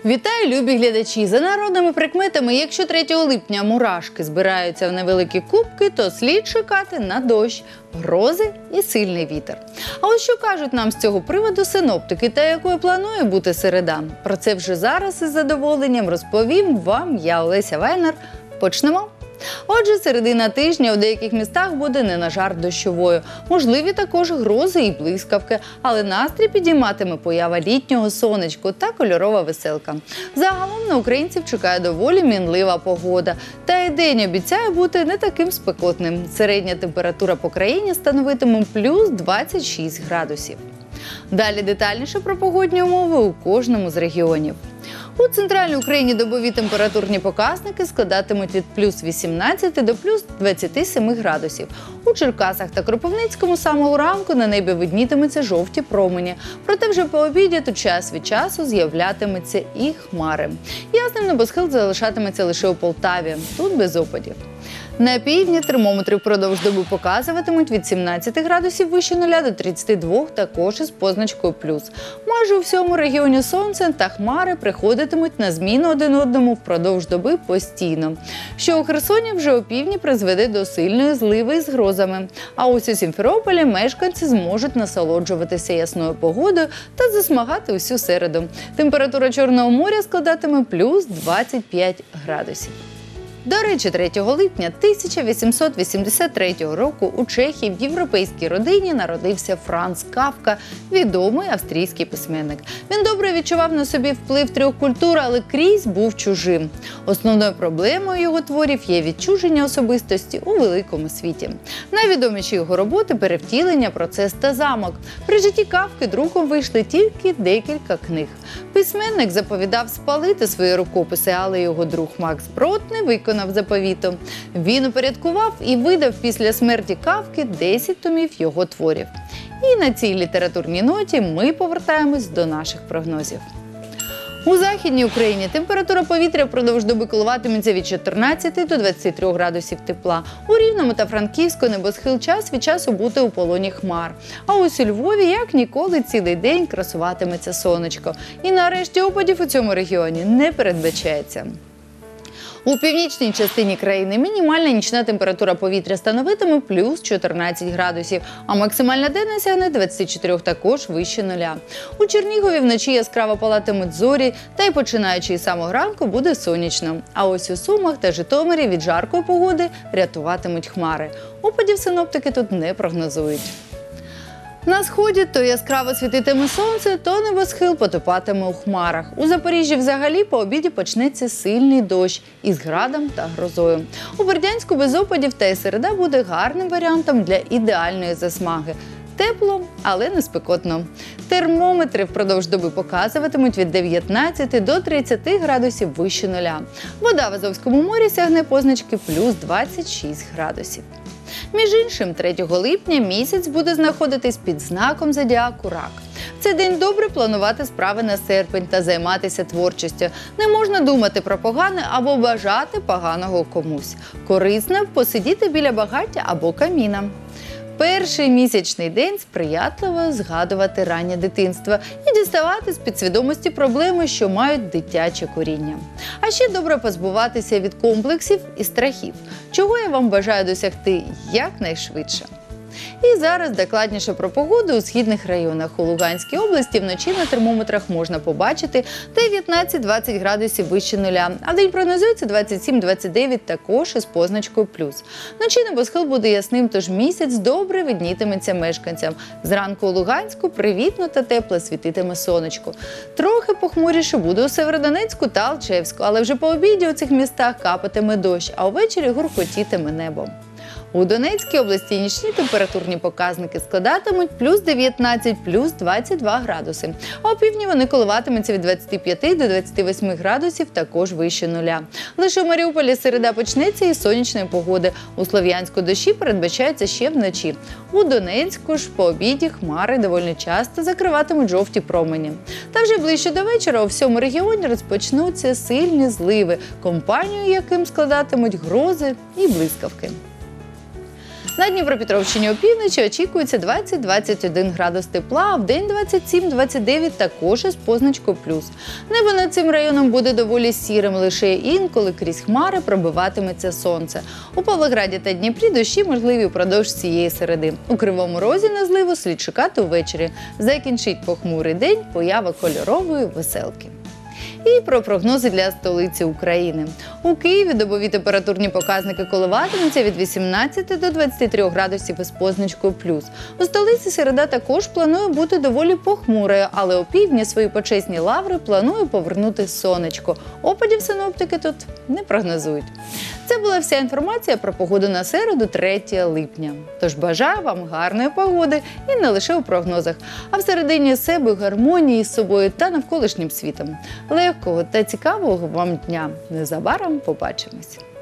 Вітаю, любі глядачі! За народними прикметами, якщо 3 липня мурашки збираються в невеликі кубки, то слід чекати на дощ, грози і сильний вітер. А ось що кажуть нам з цього приводу синоптики та якою планує бути середа? Про це вже зараз із задоволенням розповім вам я, Олеся Вайнер. Почнемо! Отже, середина тижня у деяких містах буде не на жарт дощовою. Можливі також грози і блискавки, але настрій підійматиме поява літнього сонечку та кольорова веселка. Загалом на українців чекає доволі мінлива погода. Та й день обіцяє бути не таким спекотним. Середня температура по країні становитиме плюс 26 градусів. Далі детальніше про погодні умови у кожному з регіонів. У центральній Україні добові температурні показники складатимуть від плюс 18 до плюс 27 градусів. У Черкасах та Кропивницькому з самого ранку на небі виднітимуться жовті промені. Проте вже по обіді тут час від часу з'являтимуться і хмари. Ясним небосхил залишатиметься лише у Полтаві, тут без опадів. На півдні термометри впродовж доби показуватимуть від 17 градусів вище нуля до 32, також із позначкою плюс. Майже у всьому регіоні сонце та хмари приходитимуть на зміну один одному впродовж доби постійно. Що у Херсоні вже опівдні призведе до сильної зливи з грозами. А ось у Сімферополі мешканці зможуть насолоджуватися ясною погодою та засмагати усю середу. Температура Чорного моря складатиме плюс 25 градусів. До речі, 3 липня 1883 року у Чехії в європейській родині народився Франц Кафка, відомий австрійський письменник. Він добре відчував на собі вплив 3 культур, але крізь був чужим. Основною проблемою його творів є відчуження особистості у великому світі. Найвідоміші його роботи – «Перевтілення», «Процес» та «Замок». При житті Кафки друком вийшли тільки декілька книг. Письменник заповідав спалити свої рукописи, але його друг Макс Брод не виконав заповіту. Він упорядкував і видав після смерті Кафки 10 томів його творів. І на цій літературній ноті ми повертаємось до наших прогнозів. У Західній Україні температура повітря впродовж доби коливатиметься від 14 до 23 градусів тепла. У Рівному та Франківську небосхил час від часу буде у полоні хмар. А ось у Львові, як ніколи, цілий день красуватиметься сонечко. І нарешті опадів у цьому регіоні не передбачається. У північній частині країни мінімальна нічна температура повітря становитиме плюс 14 градусів, а максимальна денна сягне 24, також вище нуля. У Чернігові вночі яскраво палатимуть зорі, та й починаючи із самого ранку буде сонячно. А ось у Сумах та Житомирі від жаркої погоди рятуватимуть хмари. Опадів синоптики тут не прогнозують. На сході то яскраво світитиме сонце, то небосхил потопатиме у хмарах. У Запоріжжі взагалі по обіді почнеться сильний дощ із градом та грозою. У Бердянську без опадів та й середа буде гарним варіантом для ідеальної засмаги. Тепло, але не спекотно. Термометри впродовж доби показуватимуть від 19 до 30 градусів вище нуля. Вода в Азовському морі сягне позначки плюс 26 градусів. Між іншим, 3 липня місяць буде знаходитись під знаком зодіаку Рак. В цей день добре планувати справи на серпень та займатися творчістю. Не можна думати про погане або бажати поганого комусь. Корисно посидіти біля багаття або каміна. Перший місячний день сприятливо згадувати раннє дитинство і діставати з підсвідомості проблеми, що мають дитяче коріння. А ще добре позбуватися від комплексів і страхів, чого я вам бажаю досягти якнайшвидше. І зараз докладніше про погоду у східних районах. У Луганській області вночі на термометрах можна побачити 19-20 градусів вище нуля, а день прогнозується 27-29, також із позначкою плюс. Вночі небосхил буде ясним, тож місяць добре виднітиметься мешканцям. Зранку у Луганську привітно та тепло світитиме сонечко. Трохи похмуріше буде у Северодонецьку та Алчевську, але вже по обіді у цих містах капатиме дощ, а увечері гуркотітиме небо. У Донецькій області нічні температурні показники складатимуть плюс 19, плюс 22 градуси. А у півдні вони коливатимуться від 25 до 28 градусів, також вище нуля. Лише у Маріуполі середа почнеться із сонячної погоди. У Слов'янську дощі передбачаються ще вночі. У Донецьку ж по обіді хмари доволі часто закриватимуть жовті промені. Та вже ближче до вечора у всьому регіоні розпочнуться сильні зливи, компанію яким складатимуть грози і блискавки. На Дніпропетровщині опівночі очікується 20-21 градус тепла, а в день 27-29 також із позначкою плюс. Небо над цим районом буде доволі сірим, лише інколи крізь хмари пробиватиметься сонце. У Павлограді та Дніпрі дощі можливі впродовж цієї середи. У Кривому Розі на зливу слід чекати увечері. Закінчить похмурий день поява кольорової веселки. І про прогнози для столиці України. У Києві добові температурні показники коливатимуться від 18 до 23 градусів із позначкою плюс. У столиці середа також планує бути доволі похмурою, але опівдні свої почесні лаври планує повернути сонечко. Опадів синоптики тут не прогнозують. Це була вся інформація про погоду на середу 3 липня. Тож бажаю вам гарної погоди і не лише у прогнозах, а всередині себе гармонії з собою та навколишнім світом. Легкого та цікавого вам дня. Незабаром побачимось.